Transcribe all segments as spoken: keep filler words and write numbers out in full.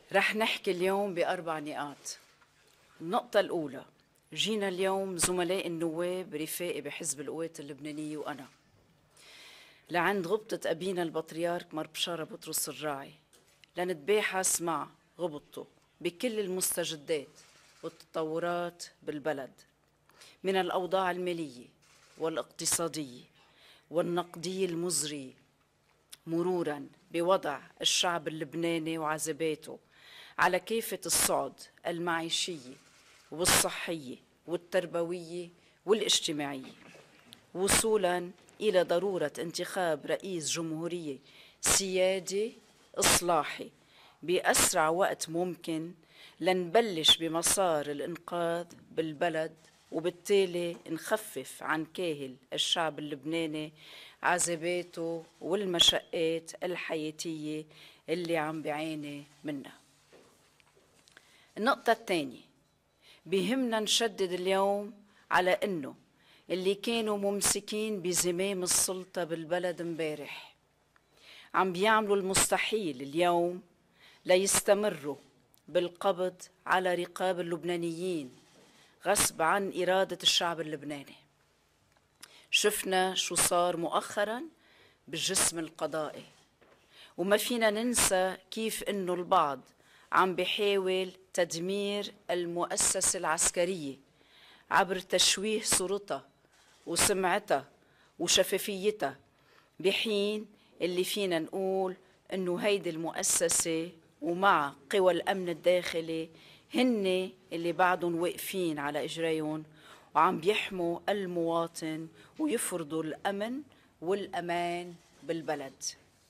رح نحكي اليوم بأربع نقاط. النقطة الأولى، جينا اليوم زملاء النواب رفاقي بحزب القوات اللبنانية وأنا لعند غبطة أبينا البطريرك مر بشارة بطرس الراعي لنتباحث مع غبطته بكل المستجدات والتطورات بالبلد، من الأوضاع المالية والاقتصادية والنقدية المزرية، مروراً بوضع الشعب اللبناني وعذاباته على كافة الصعد المعيشية والصحية والتربوية والاجتماعية، وصولاً إلى ضرورة انتخاب رئيس جمهورية سيادي إصلاحي بأسرع وقت ممكن لنبلش بمسار الإنقاذ بالبلد، وبالتالي نخفف عن كاهل الشعب اللبناني عذاباته والمشقات الحياتية اللي عم بيعاني منها. النقطة الثانية، بيهمنا نشدد اليوم على إنه اللي كانوا ممسكين بزمام السلطة بالبلد امبارح عم بيعملوا المستحيل اليوم ليستمروا بالقبض على رقاب اللبنانيين غصب عن إرادة الشعب اللبناني. شفنا شو صار مؤخراً بالجسم القضائي، وما فينا ننسى كيف إنه البعض عم بيحاول تدمير المؤسسة العسكرية عبر تشويه صورتها وسمعتها وشفافيتها، بحين اللي فينا نقول إنه هيدي المؤسسة ومع قوى الأمن الداخلي هن اللي بعدهم واقفين على إجريهم وعم بيحموا المواطن ويفرضوا الأمن والأمان بالبلد.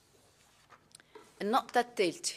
النقطة الثالثة،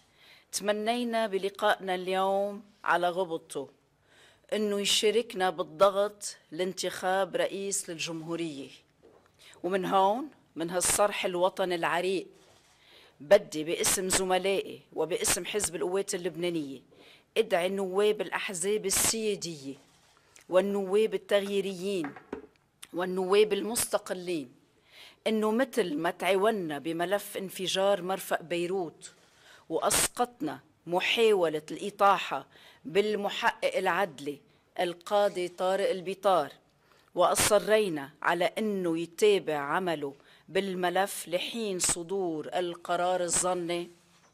تمنينا بلقائنا اليوم على غبطته إنه يشاركنا بالضغط لانتخاب رئيس للجمهورية، ومن هون من هالصرح الوطني العريق بدي باسم زملائي وباسم حزب القوات اللبنانية ادعي النواب الأحزاب السيادية والنواب التغييريين والنواب المستقلين إنه مثل ما تعاوننا بملف انفجار مرفأ بيروت وأسقطنا محاولة الإطاحة بالمحقق العدلي القاضي طارق البيطار وأصرينا على أنه يتابع عمله بالملف لحين صدور القرار الظني،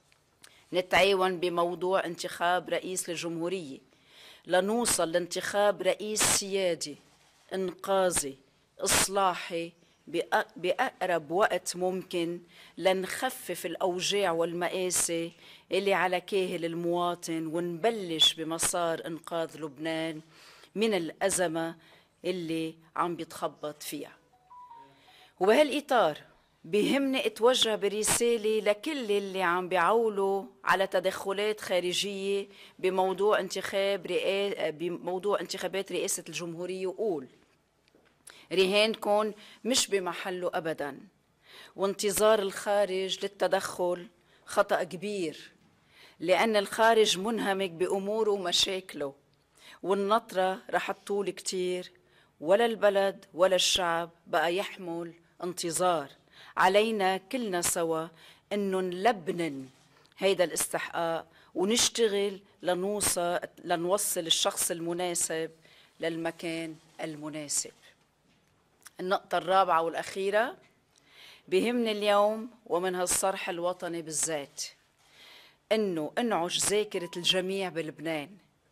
نتعاون بموضوع انتخاب رئيس للجمهورية لنوصل لانتخاب رئيس سيادي إنقاذي إصلاحي بأقرب وقت ممكن لنخفف الأوجاع والمآسي اللي على كاهل المواطن، ونبلش بمسار إنقاذ لبنان من الأزمة اللي عم بيتخبط فيها. وبهالإطار بيهمني اتوجه برسالة لكل اللي عم بيعولوا على تدخلات خارجية بموضوع انتخاب رئا... بموضوع انتخابات رئاسة الجمهورية، وقول رهانكم مش بمحله أبداً، وانتظار الخارج للتدخل خطأ كبير، لأن الخارج منهمك بأموره ومشاكله، والنطرة رح تطول كتير، ولا البلد ولا الشعب بقى يحمل انتظار. علينا كلنا سوا إنه نلبنن هيدا الاستحقاق ونشتغل لنوصل لنوصل الشخص المناسب للمكان المناسب. النقطة الرابعة والأخيرة، بيهمني اليوم ومن هالصرح الوطني بالذات إنه انعش ذاكرة الجميع بلبنان،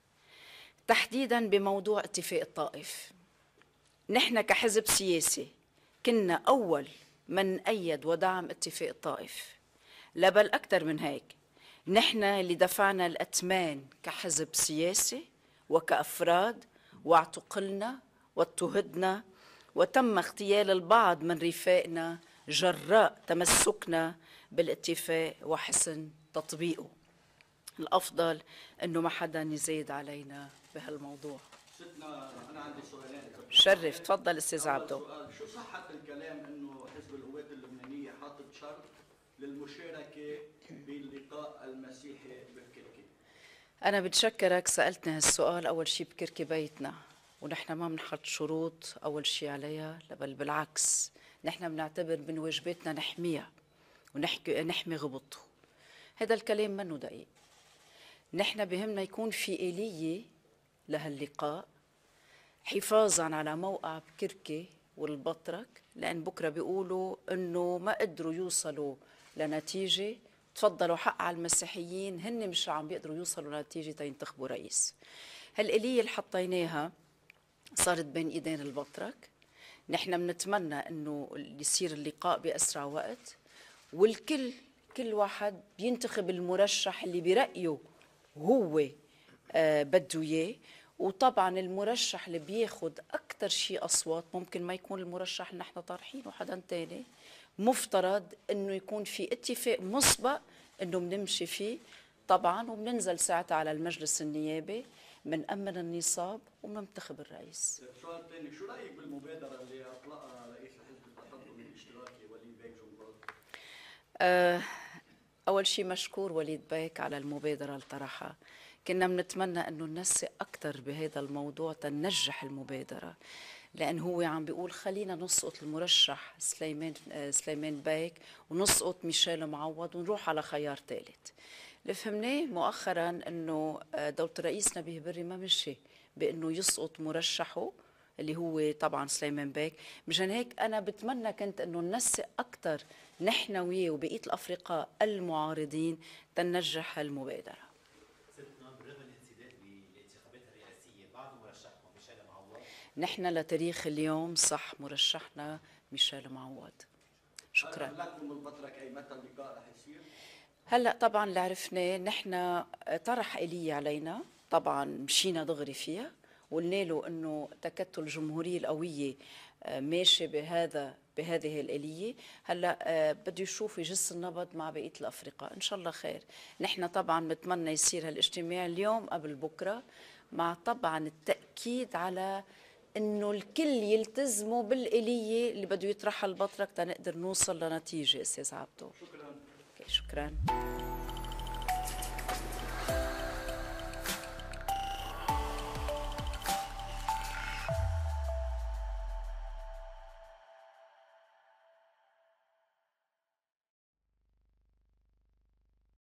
تحديداً بموضوع اتفاق الطائف. نحن كحزب سياسي كنا أول من أيد ودعم اتفاق الطائف، لا بل أكثر من هيك، نحن اللي دفعنا الأثمان كحزب سياسي وكأفراد، واعتقلنا واضطهدنا وتم اغتيال البعض من رفاقنا جراء تمسكنا بالاتفاق وحسن تطبيقه. الأفضل أنه ما حدا يزيد علينا بهالموضوع. ستنا أنا عندي سؤالين. شرف، تفضل أستاذ عبدو. شو صحة الكلام أنه حزب القوات اللبنانية حاطط شرط للمشاركة باللقاء المسيحي بكركي؟ أنا بتشكرك سألتني هالسؤال. أول شي بكركي بيتنا، ونحن ما بنحط شروط أول شي عليها، بل بالعكس نحن بنعتبر من واجباتنا نحميها ونحكي نحمي غبطه. هذا الكلام منه دقيق. نحن بهمنا يكون في آلية لهاللقاء حفاظا على موقع بكركي والبطرك، لأن بكرة بيقولوا إنه ما قدروا يوصلوا لنتيجة. تفضلوا حق على المسيحيين، هن مش عم بيقدروا يوصلوا لنتيجة تينتخبوا رئيس. هالآلية اللي حطيناها صارت بين إيدين البطرك. نحن بنتمنى إنه يصير اللقاء بأسرع وقت، والكل كل واحد بينتخب المرشح اللي برأيه هو آه بده إياه. وطبعا المرشح اللي بياخد أكتر شيء أصوات ممكن ما يكون المرشح اللي نحن طارحينه، حدا تاني. مفترض إنه يكون في اتفاق مسبق إنه بنمشي فيه طبعا، وبننزل ساعتها على المجلس النيابي بنأمن النصاب وبننتخب الرئيس. سؤال ثاني، شو رايك بالمبادره اللي اطلقها رئيس الحزب التقدمي الاشتراكي وليد بيك جنباط؟ أه أول شيء مشكور وليد بيك على المبادرة اللي طرحها. كنا بنتمنى أنه ننسق أكثر بهذا الموضوع تنجح المبادرة، لأن هو عم بيقول خلينا نسقط المرشح سليمان سليمان بيك ونسقط ميشيل معوض ونروح على خيار ثالث. اللي فهمناه مؤخرا أنه دولة الرئيس نبيه بري ما مشي بأنه يسقط مرشحه اللي هو طبعا سليمان بيك. مشان هيك أنا بتمنى كنت أنه ننسق أكثر نحن وياه وبقية الأفرقاء المعارضين تنجح المبادرة. نحن لتاريخ اليوم صح مرشحنا ميشيل معوض. شكرا. هل لكم البطرك اي متى اللقاء رح يصير؟ هلا طبعا اللي عرفناه نحن طرح آلية علينا، طبعا مشينا دغري فيها وقلنا له انه تكتل الجمهوريه القويه ماشي بهذا بهذه الآلية. هلا بده يشوف يجس النبض مع بقيه الافرقاء، ان شاء الله خير. نحن طبعا بنتمنى يصير هالاجتماع اليوم قبل بكره، مع طبعا التاكيد على انه الكل يلتزموا بالآلية اللي بده يطرحها البطرك تنقدر نوصل لنتيجه. استاذ عبدو شكرا. شكرا.